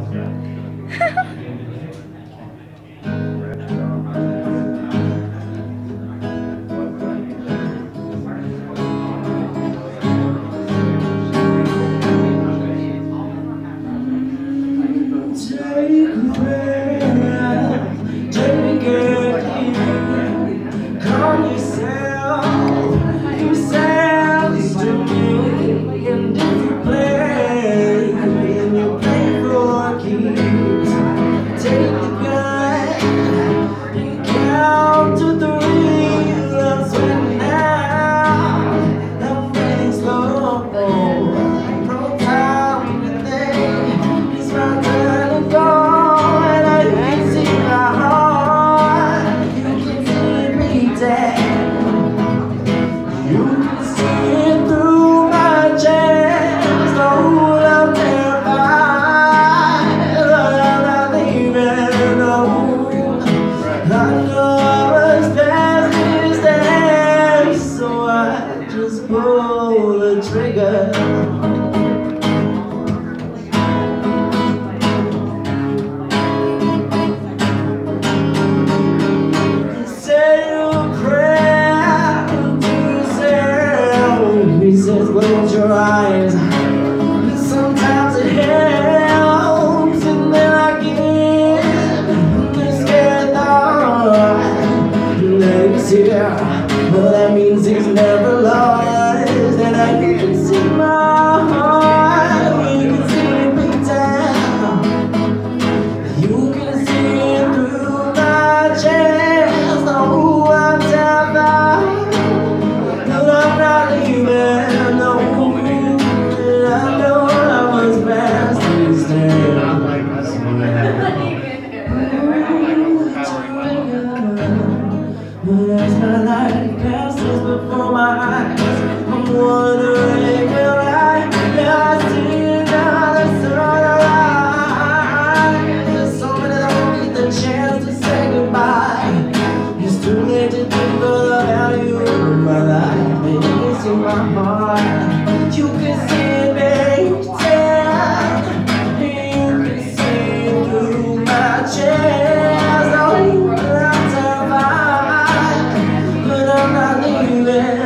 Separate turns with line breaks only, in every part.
Pull the trigger. Say a prayer to yourself. He says, close your eyes. Sometimes it helps, and then I get this scared thought. He's here, well that means he's never lost. And I can see my heart, you can see it beat down. You can see it through my chest. Oh, I'm terrified, but I'm not leaving. No, I know I was past these days. But as my life passes before my eyes, I'm wondering, will I see another sunrise? There's so many that won't get the chance to say goodbye. It's too late to think of the value of my life. Baby, you can see my heart, you can see it, baby. You can see it through my chest. Oh, I'm terrified, but I'm not leaving.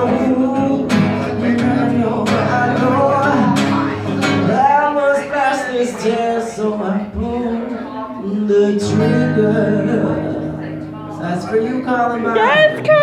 So I pull the trigger. That's for you, Columbine.
Yes,